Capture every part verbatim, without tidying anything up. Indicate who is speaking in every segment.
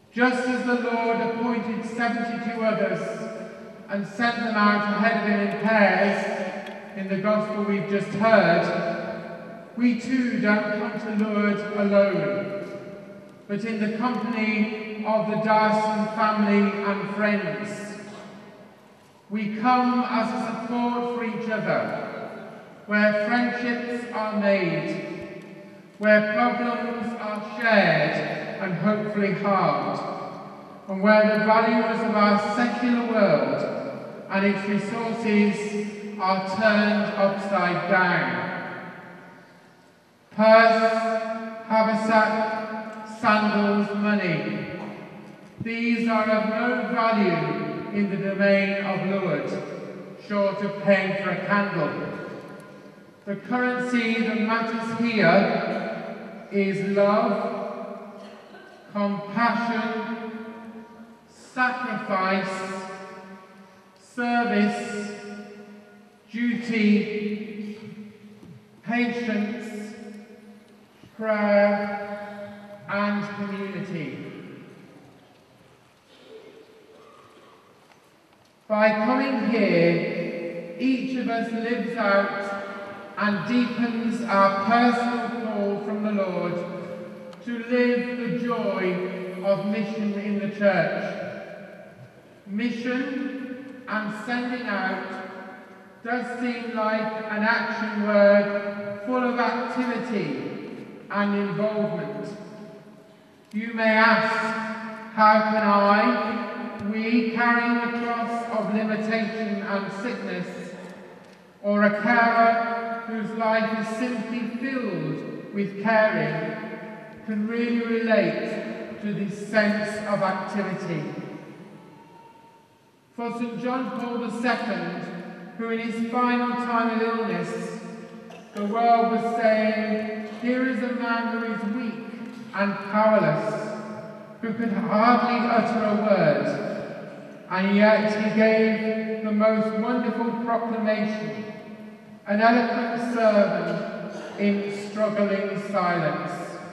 Speaker 1: Just as the Lord appointed seventy-two others and sent them out ahead of him in pairs, in the gospel we've just heard, we too don't come to Lourdes alone, but in the company of the diocesan family and friends. We come as a support for each other, where friendships are made, where problems are shared and hopefully halved, and where the values of our secular world and its resources are turned upside down. Purse, haversack, sandals, money. These are of no value in the domain of Lourdes, short of paying for a candle. The currency that matters here is love, compassion, sacrifice, service, duty, patience, prayer, and community. By coming here, each of us lives out and deepens our personal call from the Lord to live the joy of mission in the Church. Mission and sending out does seem like an action word full of activity and involvement. You may ask, how can I, we carrying the cross of limitation and sickness, or a carer whose life is simply filled with caring, can really relate to this sense of activity? For Saint John Paul the Second, who in his final time of illness, the world was saying, here is a man who is weak and powerless, who can hardly utter a word, and yet he gave the most wonderful proclamation, an eloquent sermon in struggling silence.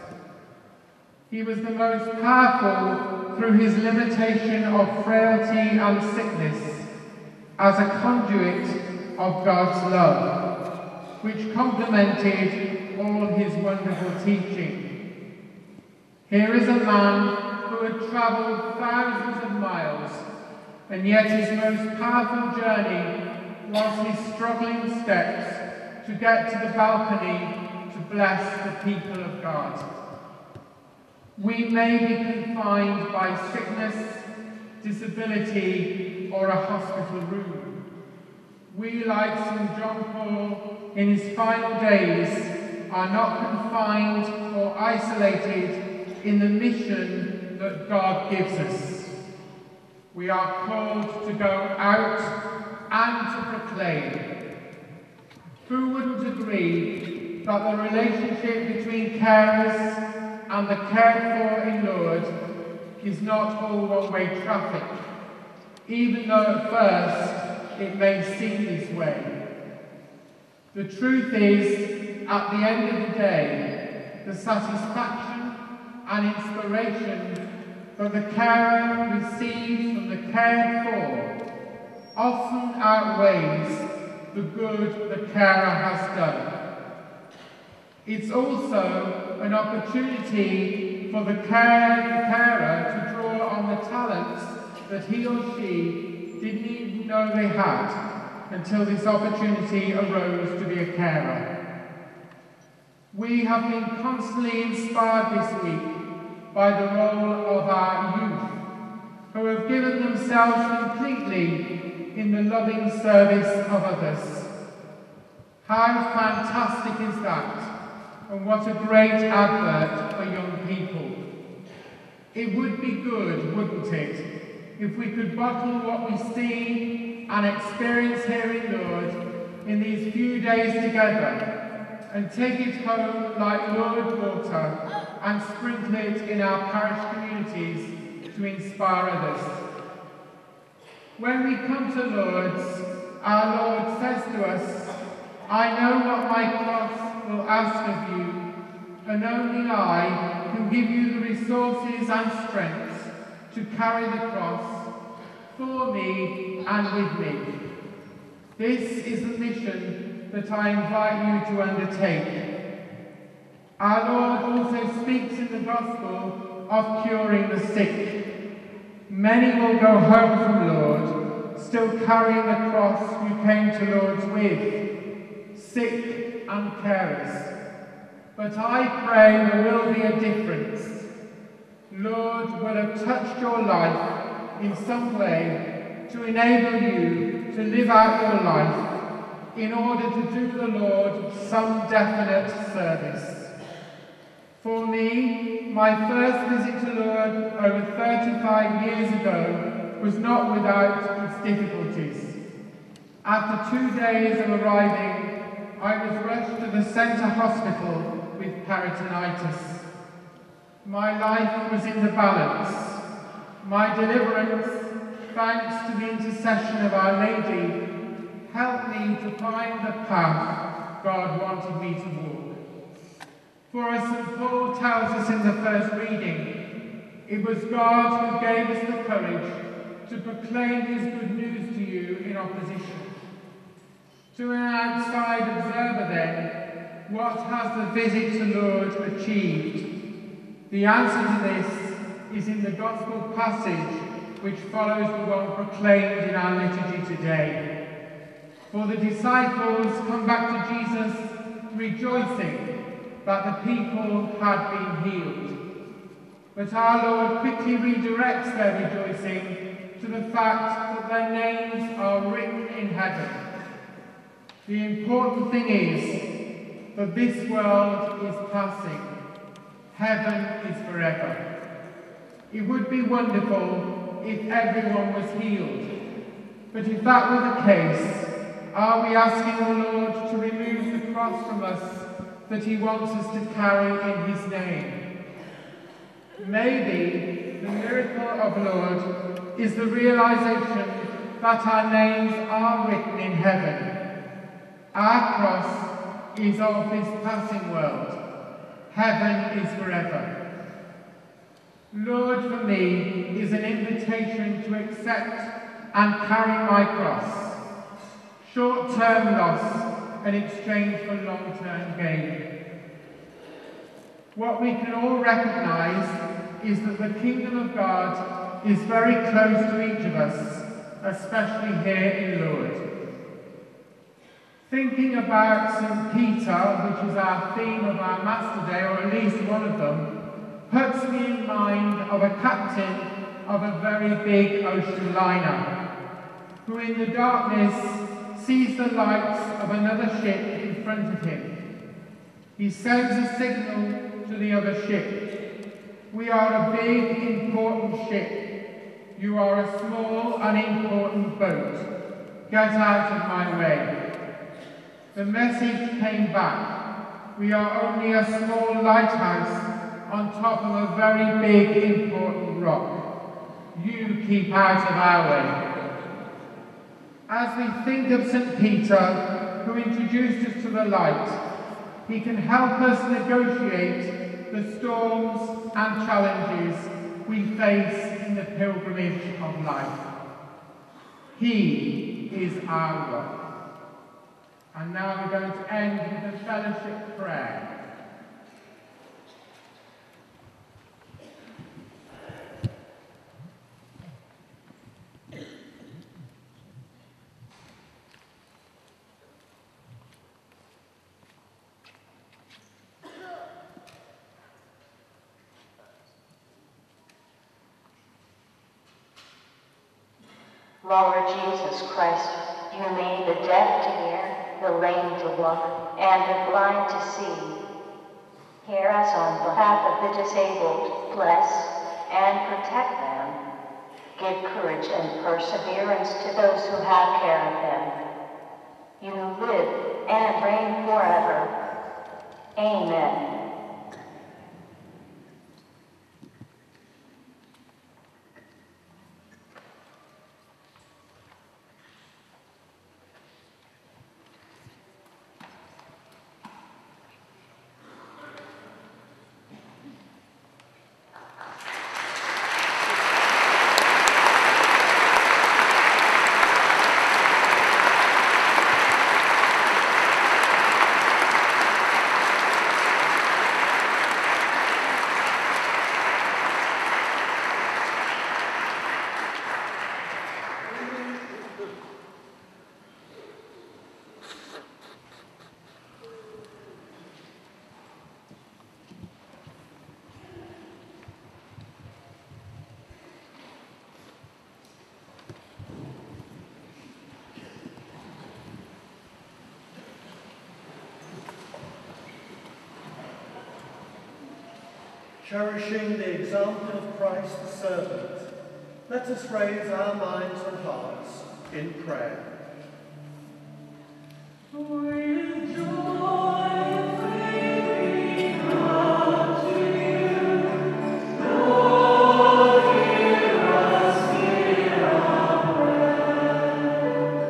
Speaker 1: He was the most powerful through his limitation of frailty and sickness, as a conduit of God's love, which complemented all his wonderful teaching. Here is a man who had travelled thousands of miles, and yet his most powerful journey was his struggling steps to get to the balcony to bless the people of God. We may be confined by sickness, disability, or a hospital room. We, like Saint John Paul in his final days, are not confined or isolated in the mission that God gives us. We are called to go out and to proclaim. Who wouldn't agree that the relationship between carers and the cared for in Lourdes is not all one-way traffic, even though at first it may seem this way? The truth is, at the end of the day, the satisfaction and inspiration that the carer receives from the cared for often outweighs the good the carer has done. It's also an opportunity for the care, the carer to draw on the talents that he or she didn't even know they had until this opportunity arose to be a carer. We have been constantly inspired this week by the role of our youth, who have given themselves completely in the loving service of others. How fantastic is that? And what a great advert for young people. It would be good, wouldn't it, if we could bottle what we see and experience here in Lourdes in these few days together and take it home like Lourdes water and sprinkle it in our parish communities to inspire others. When we come to Lourdes, our Lord says to us, I know what my cross will ask of you, and only I can give you the resources and strength to carry the cross for me and with me. This is the mission that I invite you to undertake. Our Lord also speaks in the Gospel of curing the sick. Many will go home from Lourdes, still carrying the cross you came to Lourdes with, sick and careless. But I pray there will be a difference. Lord will have touched your life in some way to enable you to live out your life in order to do the Lord some definite service. For me, my first visit to Lourdes over thirty-five years ago was not without its difficulties. After two days of arriving, I was rushed to the centre hospital with peritonitis. My life was in the balance. My deliverance, thanks to the intercession of Our Lady, helped me to find the path God wanted me to walk. For as Saint Paul tells us in the first reading, it was God who gave us the courage to proclaim his good news to you in opposition. To an outside observer then, what has the visit to Lourdes achieved? The answer to this is in the Gospel passage which follows the one proclaimed in our liturgy today. For the disciples come back to Jesus rejoicing that the people had been healed. But our Lord quickly redirects their rejoicing to the fact that their names are written in heaven. The important thing is that this world is passing. Heaven is forever. It would be wonderful if everyone was healed. But if that were the case, are we asking the Lord to remove the cross from us that he wants us to carry in his name? Maybe the miracle of Lourdes is the realization that our names are written in heaven. Our cross is of this passing world. Heaven is forever. Lord, for me, is an invitation to accept and carry my cross. Short-term loss in exchange for long-term gain. What we can all recognize is that the kingdom of God is very close to each of us, especially here in Lourdes. Thinking about Saint Peter, which is our theme of our Master Day, or at least one of them, puts me in mind of a captain of a very big ocean liner, who in the darkness sees the lights of another ship in front of him. He sends a signal to the other ship. We are a big, important ship. You are a small, unimportant boat. Get out of my way. The message came back. We are only a small lighthouse on top of a very big, important rock. You keep out of our way. As we think of Saint Peter, who introduced us to the light, he can help us negotiate the storms and challenges we face in the pilgrimage of life. He is our rock. And now we're going to end with a fellowship prayer.
Speaker 2: Lord Jesus Christ, you made the deaf to hear, the lame to walk, and the blind to see. Hear us on behalf of the disabled, bless and protect them. Give courage and perseverance to those who have care of them. You live and reign forever. Amen.
Speaker 3: Cherishing the example of Christ the servant, let us raise our minds and hearts in prayer.
Speaker 4: With joy and faith we come to you. Lord, hear us, hear our prayer.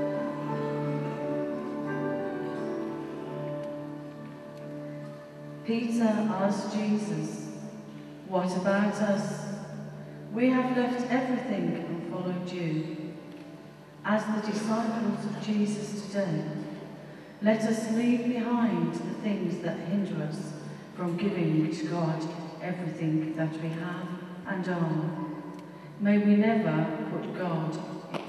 Speaker 5: Peter asked Jesus, "What about us? We have left everything and followed you." As the disciples of Jesus today, let us leave behind the things that hinder us from giving to God everything that we have and are. May we never put God in second place.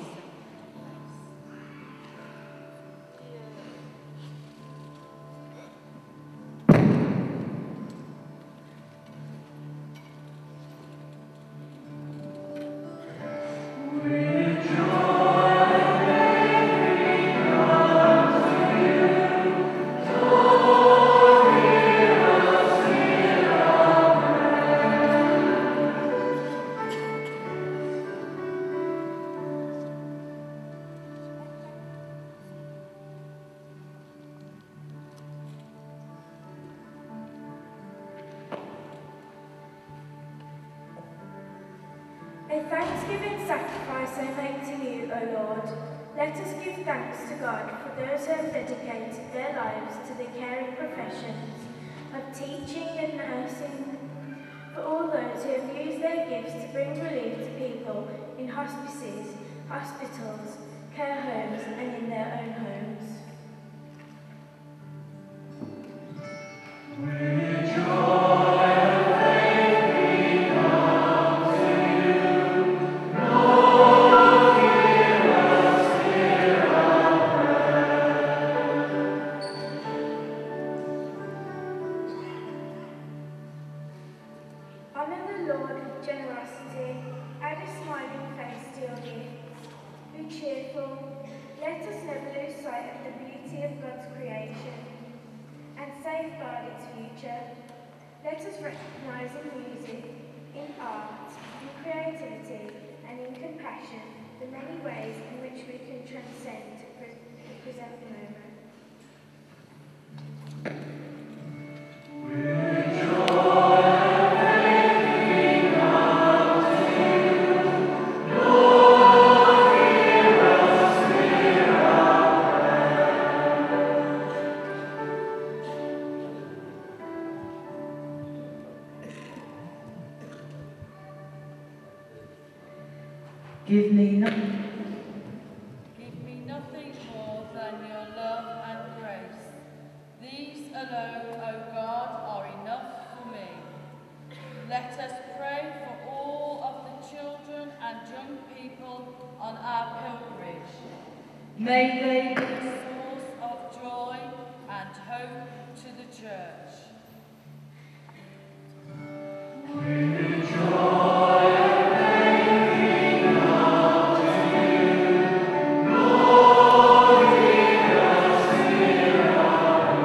Speaker 6: A thanksgiving sacrifice I make to you, O Lord. Let us give thanks to God for those who have dedicated their lives to the caring professions of teaching and nursing, for all those who have used their gifts to bring relief to people in hospices, hospitals, care homes and in their own homes.
Speaker 4: With joy and faith we come to you. Lord, hear us, hear our prayer.
Speaker 6: Honour the Lord with generosity, add a smiling face to your gifts. Be cheerful, let us never lose sight of the beauty of God's creation and safeguard its future. Let us recognise in music, in art, in creativity and in compassion the many ways in which we can transcend to pre the present moment.
Speaker 4: With joy and faith we come to you. Lord, hear us, hear our prayer.
Speaker 5: Give me nothing.
Speaker 7: Give me nothing more than your love and grace. These alone, O God, are enough for me. Let us pray for all of the children and young people on our pilgrimage. May they be a source of joy and hope to the Church.
Speaker 4: With joy and faith we come to you. Lord, hear us, hear our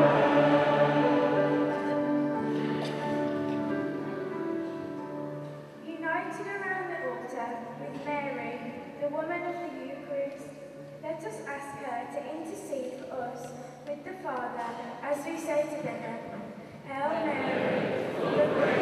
Speaker 6: United around the altar with Mary, the woman of the Eucharist, let us ask her to intercede for us with the Father as we say together, Hail Mary, full of grace.